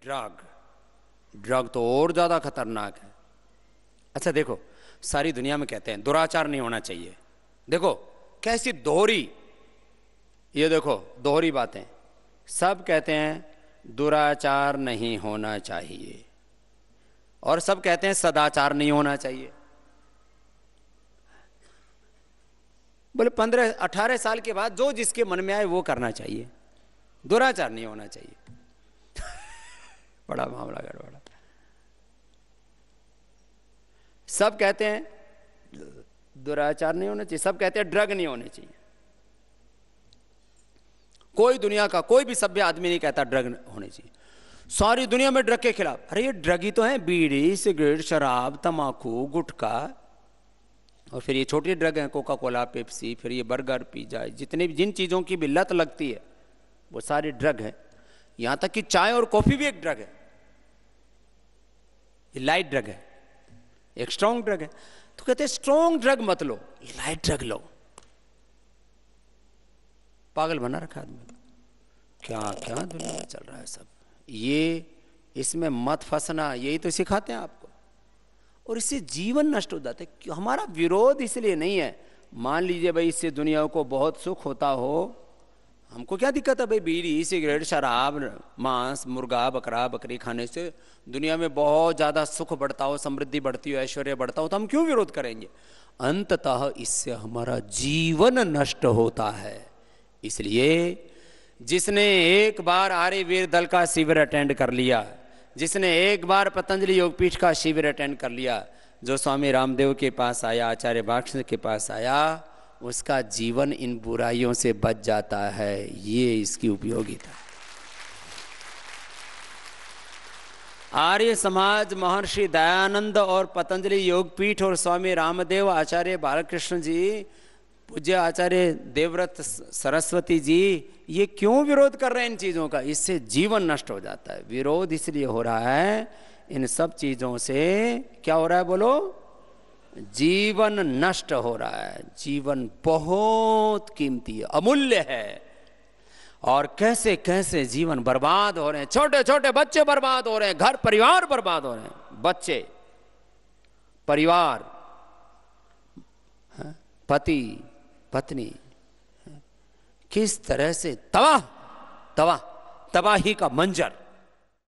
Drug, drug तो और ज्यादा खतरनाक है। अच्छा देखो, सारी दुनिया में कहते हैं दुराचार नहीं होना चाहिए। देखो कैसी दोहरी, ये देखो दोहरी बातें। सब कहते हैं दुराचार नहीं होना चाहिए और सब कहते हैं सदाचार नहीं होना चाहिए। बोले 15-18 साल के बाद जो जिसके मन में आए वो करना चाहिए, दुराचार नहीं होना चाहिए। बड़ा मामला गड़बड़ा। सब कहते हैं दुराचार नहीं होना चाहिए, सब कहते हैं ड्रग नहीं होने चाहिए। कोई दुनिया का कोई भी सभ्य आदमी नहीं कहता ड्रग होने चाहिए। सारी दुनिया में ड्रग के खिलाफ। अरे ये ड्रग ही तो है, बीड़ी, सिगरेट, शराब, तंबाकू, गुटखा, और फिर ये छोटी ड्रग है कोका कोला, पेप्सी, फिर ये बर्गर, पिज्जा, जितने भी जिन चीज़ों की भी लत लगती है वो सारी ड्रग है। यहां तक कि चाय और कॉफी भी एक ड्रग है। ये लाइट ड्रग है, एक स्ट्रॉन्ग ड्रग है। तो कहते हैं स्ट्रॉन्ग ड्रग मत लो, ये लाइट ड्रग लो। पागल बना रखा आदमी को। क्या क्या दुनिया में चल रहा है सब। ये इसमें मत फंसना, यही तो सिखाते हैं आपको, और इससे जीवन नष्ट हो जाता है। हमारा विरोध इसलिए नहीं है, मान लीजिए भाई इससे दुनिया को बहुत सुख होता हो, हमको क्या दिक्कत है भाई बीड़ी, सिगरेट, शराब, मांस, मुर्गा, बकरा, बकरी खाने से दुनिया में बहुत ज़्यादा सुख बढ़ता हो, समृद्धि बढ़ती हो, ऐश्वर्य बढ़ता हो, तो हम क्यों विरोध करेंगे। अंततः इससे हमारा जीवन नष्ट होता है। इसलिए जिसने एक बार आर्यवीर दल का शिविर अटेंड कर लिया, जिसने एक बार पतंजलि योगपीठ का शिविर अटेंड कर लिया, जो स्वामी रामदेव के पास आया, आचार्य भाष्य के पास आया, उसका जीवन इन बुराइयों से बच जाता है। ये इसकी उपयोगिता। आर्य समाज, महर्षि दयानंद और पतंजलि योगपीठ और स्वामी रामदेव, आचार्य बालकृष्ण जी, पूज्य आचार्य देवव्रत सरस्वती जी, ये क्यों विरोध कर रहे हैं इन चीज़ों का। इससे जीवन नष्ट हो जाता है। विरोध इसलिए हो रहा है, इन सब चीज़ों से क्या हो रहा है बोलो, जीवन नष्ट हो रहा है। जीवन बहुत कीमती है, अमूल्य है, और कैसे कैसे जीवन बर्बाद हो रहे हैं। छोटे छोटे बच्चे बर्बाद हो रहे हैं, घर परिवार बर्बाद हो रहे हैं, बच्चे, परिवार, पति पत्नी, किस तरह से तबाही का मंजर।